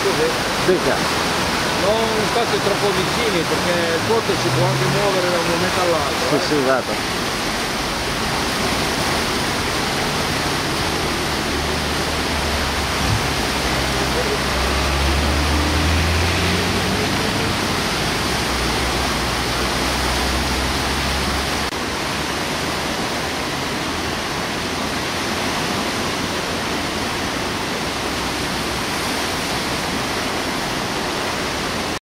così. Secca. Non state troppo vicini perché il ponte si può anche muovere da un momento all'altro. Sì, sì, esatto.